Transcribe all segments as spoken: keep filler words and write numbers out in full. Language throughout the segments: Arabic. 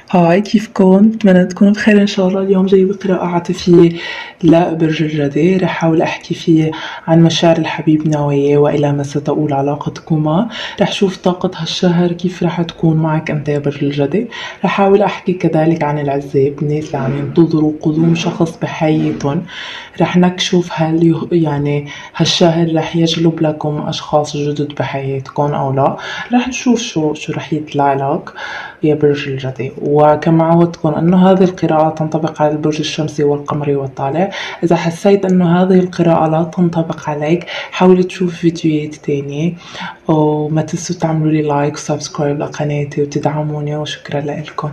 هاي، كيفكن؟ بتمنى تكونوا بخير إن شاء الله. اليوم جايبة قراءة عاطفية لبرج الجدي. رح أحاول أحكي فيه عن مشاعر الحبيب نوية وإلى ما ستؤول علاقتكما. رح شوف طاقة هالشهر كيف رح تكون معك أنت يا برج الجدي. رح أحاول أحكي كذلك عن العزاب، الناس اللي عم ينتظروا قدوم شخص بحياتهم. رح نكشف هل يه- يعني هالشهر رح يجلب لكم أشخاص جدد بحياتكم أو لا. رح نشوف شو شو رح يطلع لك يا برج الجدي. وكما عودتكم أنه هذه القراءة تنطبق على البرج الشمسي والقمري والطالع. إذا حسيت أنه هذه القراءة لا تنطبق عليك، حاول تشوف فيديوهات تانية، وما تنسوا تعملوا لي لايك وسبسكرايب لقناتي وتدعموني، وشكرا لكم.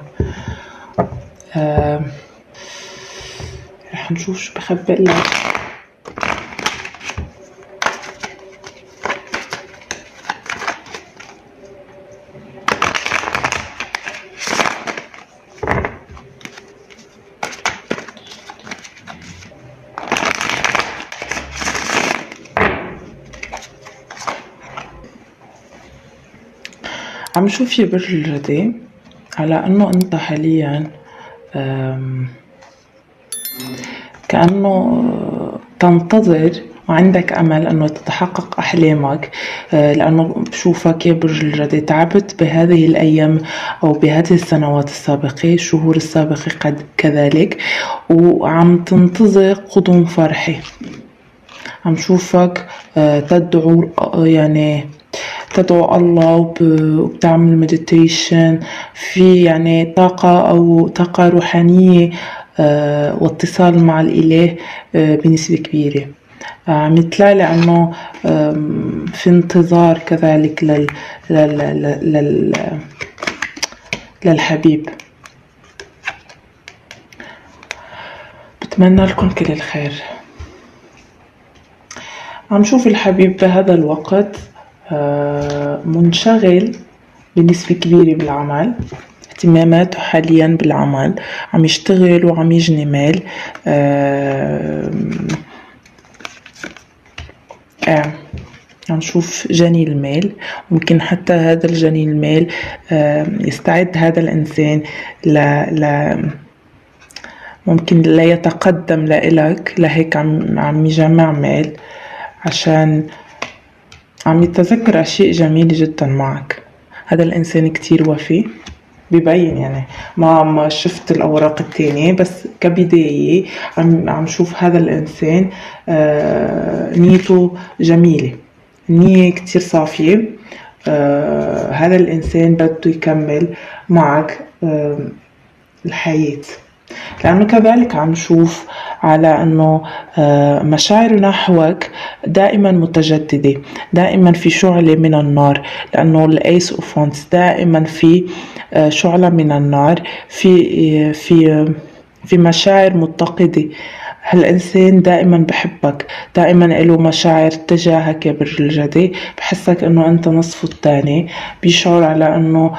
آه رح نشوف شو بخبئ لك. عم شوف يا برج الجدي على انه انت حاليا كأنه تنتظر وعندك أمل أنه تتحقق أحلامك، لأنه بشوفك يا برج الجدي تعبت بهذه الأيام أو بهذه السنوات السابقة، الشهور السابقة قد كذلك، وعم تنتظر قدوم فرحة. عم شوفك تدعو يعني تدعو الله وبتعمل مديتيشن في يعني طاقة أو طاقة روحانية واتصال مع الإله بنسبة كبيرة. عم يطلع لي أنه في انتظار كذلك لل... لل... لل... للحبيب. بتمنى لكم كل الخير. عم شوف الحبيب بهذا الوقت منشغل بنسبة كبيرة بالعمل، اهتماماته حاليا بالعمل، عم يشتغل وعم يجني مال. آه آه عم نشوف جني المال. ممكن حتى هذا الجني المال آه يستعد هذا الإنسان ل, ل ممكن لا يتقدم لإلك، لهيك عم عم يجمع مال عشان عم يتذكر أشياء جميلة جدا معك. هذا الإنسان كتير وفي، ببين يعني ما ما شفت الأوراق التانية، بس كبداية عم عم شوف هذا الإنسان آه نيته جميلة، نية كتير صافية. آه هذا الإنسان بده يكمل معك آه الحياة، لأنه كذلك عم شوف على أنه مشاعر نحوك دائما متجددة، دائما في شعلة من النار، لأنه الأيس أوف وانس دائما في شعلة من النار، في في في مشاعر متقدة. هالإنسان دائما بحبك، دائما له مشاعر تجاهك يا برج الجدي، بحسك أنه أنت نصفه الثاني، بيشعر على أنه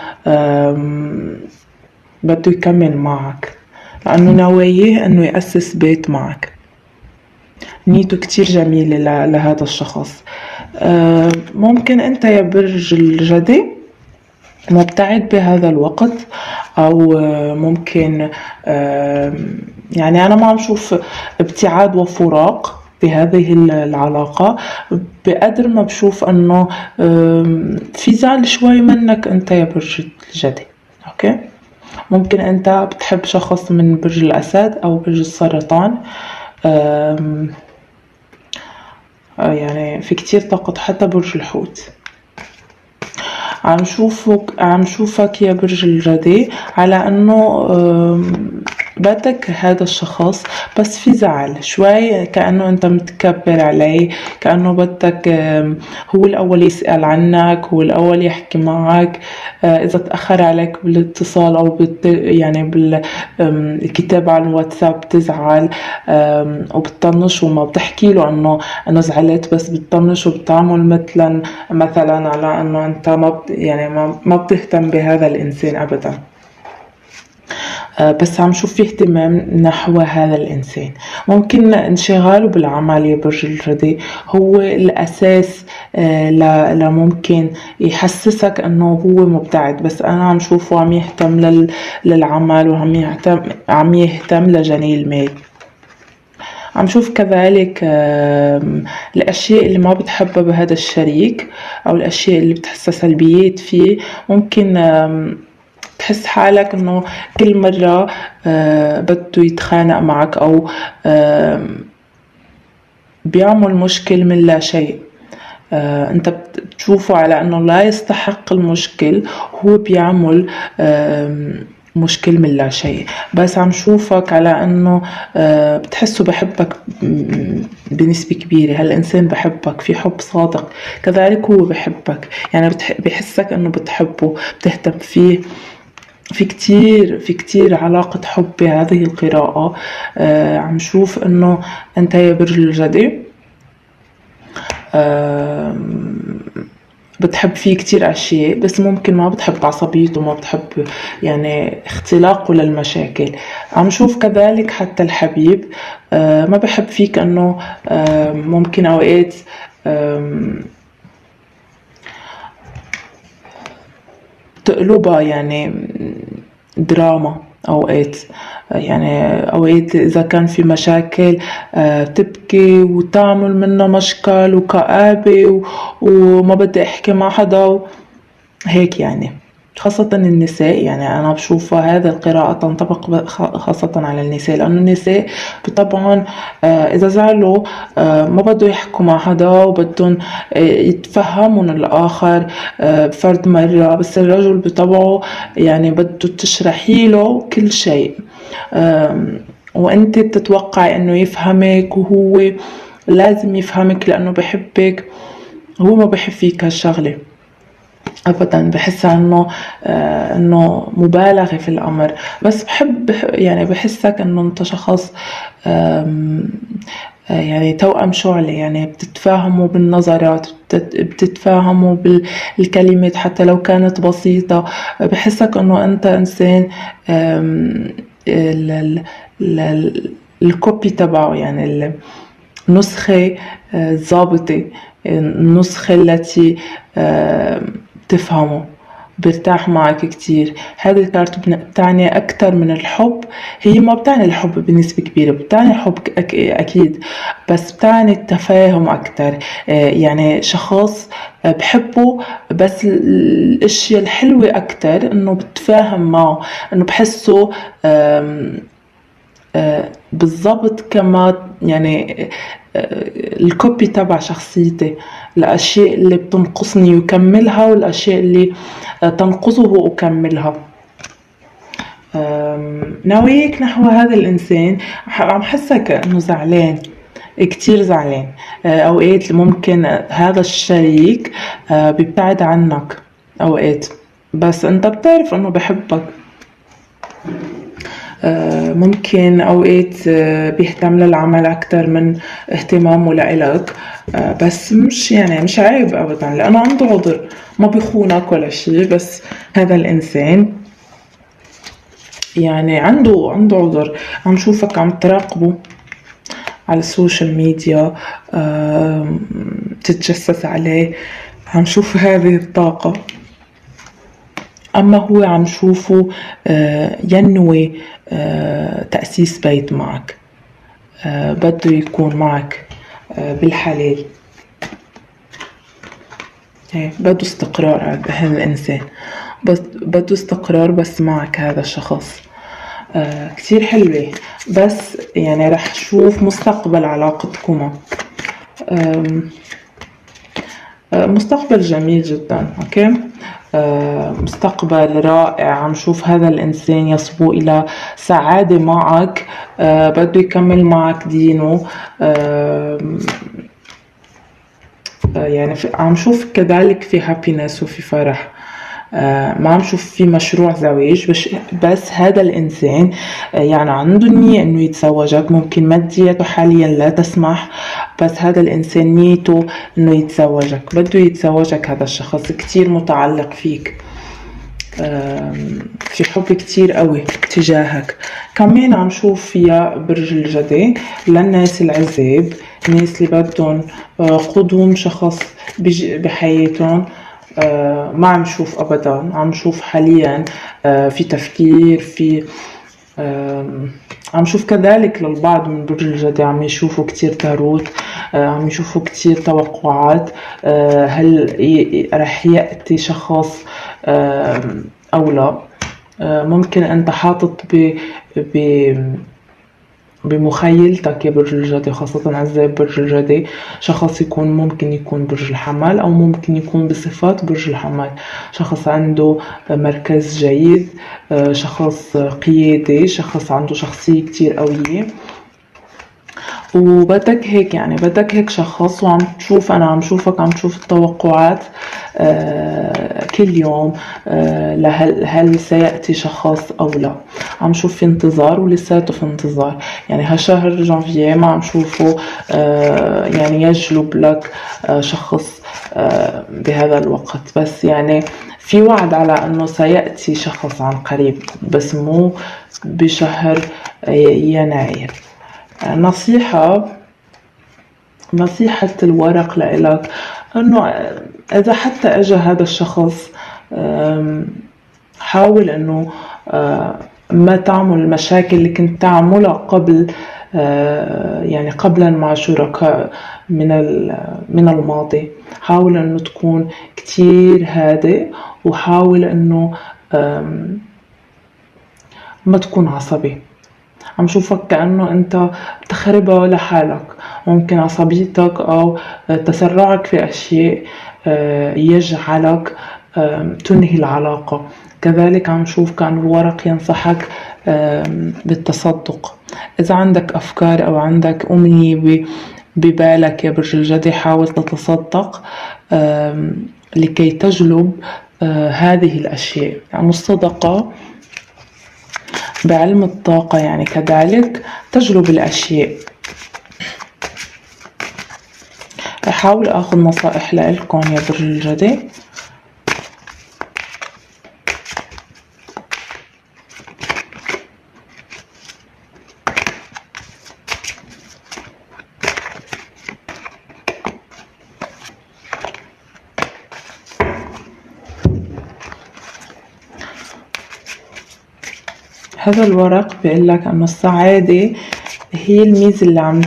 بده يكمل معك، لأنه نواياه أنه يأسس بيت معك. نيته كتير جميلة لهذا الشخص. ممكن أنت يا برج الجدي مبتعد بهذا الوقت، أو ممكن يعني أنا ما عم شوف ابتعاد وفراق بهذه العلاقة، بقدر ما بشوف أنه في زعل شوي منك أنت يا برج الجدي. أوكي، ممكن أنت بتحب شخص من برج الأسد أو برج السرطان. يعني في كتير طاقة، حتى برج الحوت. عم شوفك عم شوفك يا برج الجدي على أنه بدك هذا الشخص، بس في زعل شوي، كأنه أنت متكبر عليه، كأنه بدك هو الأول يسأل عنك، هو الأول يحكي معك. إذا تأخر عليك بالاتصال أو بالت... يعني بالكتابة على الواتساب بتزعل وبتطنش، وما بتحكي له أنه أنا زعلت، بس بتطنش وبتعمل مثلا مثلا على أنه أنت ما بت... يعني ما... ما بتهتم بهذا الإنسان أبدا. بس عم شوف في اهتمام نحو هذا الإنسان. ممكن انشغاله بالعمل يا برج الجدي هو الأساس لممكن يحسسك أنه هو مبتعد، بس أنا عم شوفه عم يهتم للعمل وعم يهتم عم يهتم لجني المال. عم شوف كذلك الأشياء اللي ما بتحبها بهذا الشريك أو الأشياء اللي بتحسها سلبيات فيه. ممكن تحس حالك انه كل مرة بده يتخانق معك او بيعمل مشكل من لا شيء. انت بتشوفه على انه لا يستحق المشكل، هو بيعمل مشكل من لا شيء، بس عم شوفك على انه بتحسه بحبك بنسبة كبيرة. هالإنسان بحبك، في حب صادق، كذلك هو بحبك، يعني بحسك انه بتحبه، بتهتم فيه. في كتير في كتير علاقة حب بهذه القراءة. آه عم شوف انه انت يا برج الجدي آه بتحب فيه كتير اشياء، بس ممكن ما بتحب عصبيته، ما بتحب يعني اختلاقه للمشاكل. عم شوف كذلك حتى الحبيب آه ما بحب فيك انه آه ممكن اوقات آه تقلبها يعني دراما اوقات، يعني اوقات اذا كان في مشاكل تبكي وتعمل منها مشكل وكآبة وما بدي احكي مع حدا هيك، يعني خاصة النساء. يعني أنا بشوف هذا القراءة تنطبق خاصة على النساء، لأنه النساء طبعا إذا زعلوا ما بدهم يحكوا مع حدا وبدهم يتفهمون الآخر بفرد مرة، بس الرجل بطبعه يعني بده تشرحي له كل شيء وأنت بتتوقعي أنه يفهمك، وهو لازم يفهمك لأنه بحبك. هو ما بحب فيك هالشغلة ابدا، بحس انه آه انه مبالغه في الامر، بس بحب يعني بحسك انه انت شخص آه يعني توأم شعلة، يعني بتتفاهموا بالنظرات، بتتفاهموا بالكلمات حتى لو كانت بسيطة. بحسك انه انت انسان الكوبي تبعه، يعني النسخة الضابطة، النسخة التي تفهمه، برتاح معك كتير. هذه الكارت بتعني أكتر من الحب، هي ما بتعني الحب بنسبة كبيرة، بتعني الحب أكيد، بس بتعني التفاهم أكتر. يعني شخص بحبه، بس الاشياء الحلوة أكتر إنه بتفاهم معه، إنه بحسه بالضبط كما يعني الكوبي تبع شخصيتي، الأشياء اللي بتنقصني يكملها والأشياء اللي تنقصه أكملها. ناويك نحو هذا الإنسان، عم حسك أنه زعلان، كتير زعلان. أوقات ممكن هذا الشريك بيبتعد عنك أوقات، بس أنت بتعرف أنه بحبك. ممكن أوقات بيهتم للعمل أكتر من اهتمامه لإلك، بس مش يعني مش عيب أبدا، لأنه عنده عذر، ما بيخونك ولا شيء، بس هذا الإنسان يعني عنده عنده عذر. عم شوفك عم تراقبه على السوشيال ميديا، تتجسس عليه، عم شوف هذه الطاقة. أما هو عم شوفه ينوي تأسيس بيت معك، بده يكون معك بالحلال، بده استقرار هذا الإنسان، بس بده استقرار بس معك هذا الشخص. كتير حلوة، بس يعني رح شوف مستقبل علاقتكم، مستقبل جميل جدا. اوكي، مستقبل رائع. عم شوف هذا الإنسان يصبو إلى سعادة معك، بده يكمل معك دينه. يعني عم شوف كذلك في هابينس وفي فرح، ما عم شوف في مشروع زواج، بس, بس هذا الإنسان يعني عنده نية إنه يتزوجك. ممكن مادياته حاليا لا تسمح، بس هذا الإنسان نيته إنه يتزوجك، بده يتزوجك. هذا الشخص كتير متعلق فيك، في حب كتير قوي تجاهك. كمان عم شوف فيها برج الجدي للناس العزاب، الناس اللي بدهم قدوم شخص بحياتهم. ما عم شوف ابدا، عم شوف حاليا في تفكير، في عم شوف كذلك للبعض من برج الجدي عم يشوفوا كتير تاروت، عم يشوفوا كتير توقعات. هل رح يأتي شخص أو لا؟ ممكن أنت حاطط ب ب بمخيلتك يا برج الجدي، خاصة عزاب برج الجدي، شخص يكون ممكن يكون برج الحمل أو ممكن يكون بصفات برج الحمل، شخص عنده مركز جيد، شخص قيادي، شخص عنده شخصية كتير قوية. وبدك هيك يعني بدك هيك شخص، وعم تشوف أنا عم شوفك عم تشوف التوقعات آه كل يوم آه لهل هل سيأتي شخص أو لا. عم شوف في انتظار ولساته في انتظار، يعني هالشهر جانفييه ما عم شوفه آه يعني يجلب لك آه شخص آه بهذا الوقت، بس يعني في وعد على أنه سيأتي شخص عن قريب، بس مو بشهر يناير. نصيحة نصيحة الورق لإلك أنه إذا حتى أجا هذا الشخص حاول أنه ما تعمل المشاكل اللي كنت تعملها قبل، يعني قبلا مع شركاء من من الماضي. حاول أنه تكون كتير هادئ، وحاول أنه ما تكون عصبي. عم شوفك كأنه أنت بتخربها لحالك، ممكن عصبيتك أو تسرعك في أشياء يجعلك تنهي العلاقة. كذلك عم شوف كأن الورق ينصحك بالتصدق. إذا عندك أفكار أو عندك أمنية ببالك يا برج الجدي، حاول تتصدق لكي تجلب هذه الأشياء. يعني الصدقة بعلم الطاقة يعني كذلك تجلب الأشياء. أحاول أخذ نصائح لكم يا برج الجدي. هذا الورق بيقول لك أنه السعادة هي الميزة اللي عم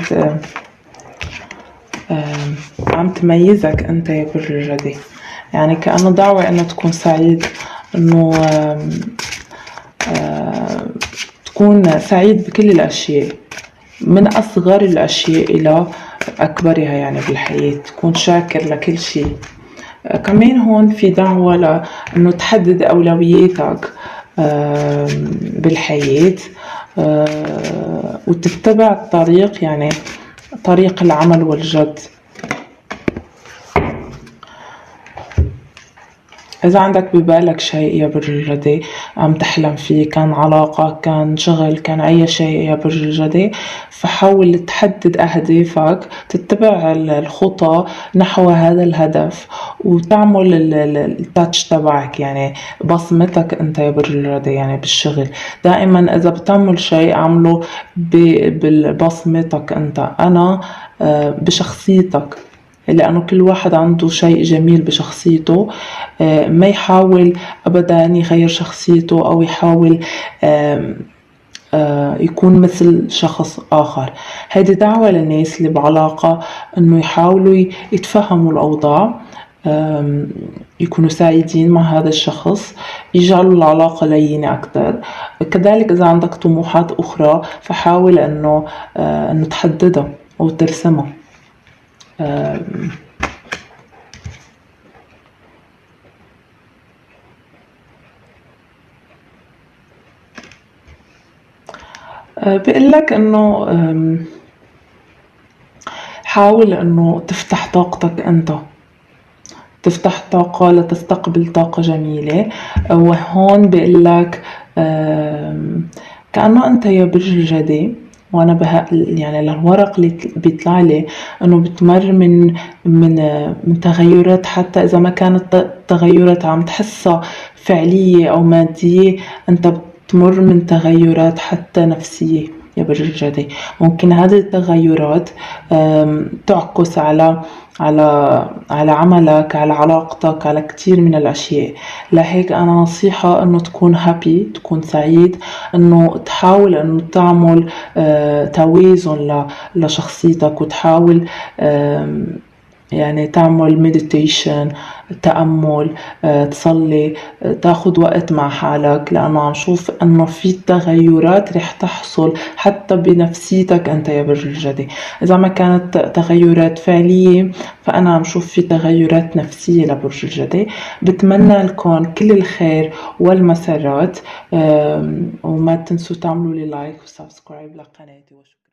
عم تميزك أنت يا برج الجدي، يعني كأنه دعوة أنه تكون سعيد، أنه تكون سعيد بكل الأشياء، من أصغر الأشياء إلى أكبرها يعني بالحياة، تكون شاكر لكل شيء. كمان هون في دعوة لأنه تحدد أولوياتك بالحياة وتتبع الطريق، يعني طريق العمل والجد. إذا عندك ببالك شيء يا برج الجدي عم تحلم فيه، كان علاقة، كان شغل، كان أي شيء يا برج الجدي، فحاول تحدد أهدافك، تتبع الخطى نحو هذا الهدف، وتعمل التاتش تبعك، يعني بصمتك أنت يا برج الجدي. يعني بالشغل دائما إذا بتعمل شيء عمله ببصمتك أنت، أنا بشخصيتك، لأنه كل واحد عنده شيء جميل بشخصيته. ما يحاول أبدا يغير شخصيته أو يحاول يكون مثل شخص آخر. هذه دعوة للناس اللي بعلاقة أنه يحاولوا يتفهموا الأوضاع، يكونوا سعيدين مع هذا الشخص، يجعلوا العلاقة لينة أكثر. كذلك إذا عندك طموحات أخرى فحاول أنه أنه تحددها أو ترسمها. بقول لك انه حاول انه تفتح طاقتك انت، تفتح طاقة لتستقبل طاقة جميلة. وهون بقول لك كأنه انت يا برج الجدي، وانا بها يعني الورق اللي بيطلع لي انه بتمر من من من تغيرات، حتى اذا ما كانت تغيرات عم تحسها فعلية أو مادية، أنت بتمر من تغيرات حتى نفسية يا برج الجدي. ممكن هذه التغيرات تعكس على على على عملك، على علاقتك، على كتير من الأشياء. لهيك أنا نصيحة إنه تكون هابي، تكون سعيد، إنه تحاول إنه تعمل آه توازن لشخصيتك، وتحاول آه يعني تعمل مديتيشن، تأمل، آه، تصلي، آه، تاخد وقت مع حالك، لأنه عم شوف أنه في تغيرات رح تحصل حتى بنفسيتك أنت يا برج الجدي. إذا ما كانت تغيرات فعلية فأنا عم شوف في تغيرات نفسية لبرج الجدي. بتمنى لكم كل الخير والمسرات، وما تنسوا تعملوا لي لايك وسبسكرايب لقناتي.